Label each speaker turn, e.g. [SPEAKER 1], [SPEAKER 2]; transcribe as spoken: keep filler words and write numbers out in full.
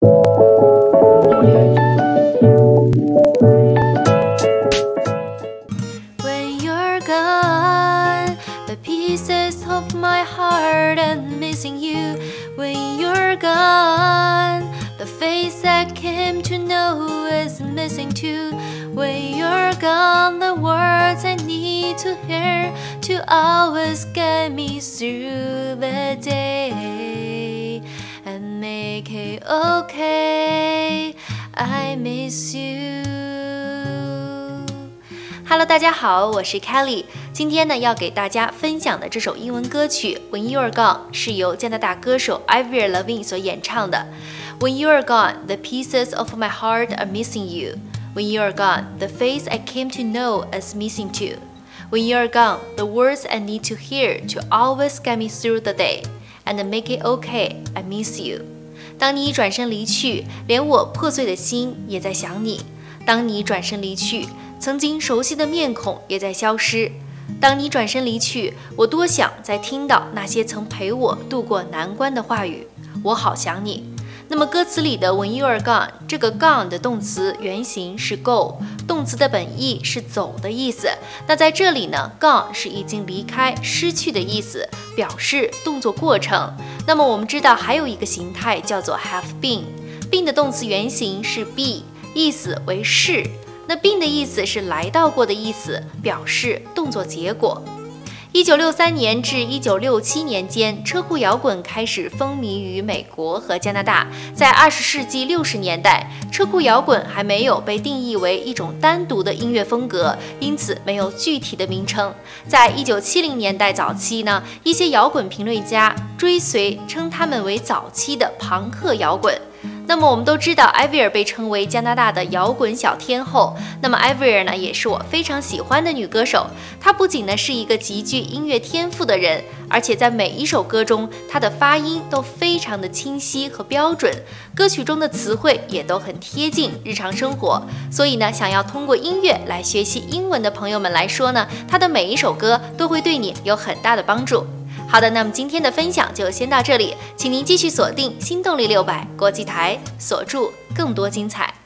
[SPEAKER 1] When you're gone, the pieces of my heart I'm missing you. When you're gone, the face I came to know is missing too. When you're gone, the words I need to hear to always get me through the day and make it okay. I miss you. Hello， 大家好，我是 Kelly。今天呢，要给大家分享的这首英文歌曲《When You're Gone》是由加拿大歌手 Avril Lavigne 所演唱的。When you're gone, the pieces of my heart are missing you. When you're gone, the face I came to know is missing too. When you're gone, the words I need to hear to always get me through the day and make it okay. I miss you. 当你转身离去，连我破碎的心也在想你。当你转身离去，曾经熟悉的面孔也在消失。当你转身离去，我多想再听到那些曾陪我度过难关的话语。我好想你。那么歌词里的 When you are gone， 这个 gone 的动词原形是 go， 动词的本意是走的意思。那在这里呢 ，gone 是已经离开、失去的意思，表示动作过程。那么我们知道还有一个形态叫做 have been，been 的动词原形是 be， 意思为是。那 been 的意思是来到过的意思，表示动作结果。一九六三年至一九六七年间，车库摇滚开始风靡于美国和加拿大。在二十世纪六十年代，车库摇滚还没有被定义为一种单独的音乐风格，因此没有具体的名称。在一九七零年代早期呢，一些摇滚评论家追随称他们为早期的朋克摇滚。那么我们都知道，艾薇儿被称为加拿大的摇滚小天后。那么艾薇儿呢，也是我非常喜欢的女歌手。她不仅呢是一个极具音乐天赋的人，而且在每一首歌中，她的发音都非常的清晰和标准，歌曲中的词汇也都很贴近日常生活。所以呢，想要通过音乐来学习英文的朋友们来说呢，她的每一首歌都会对你有很大的帮助。好的，那么今天的分享就先到这里，请您继续锁定新动力六百国际台，锁住更多精彩。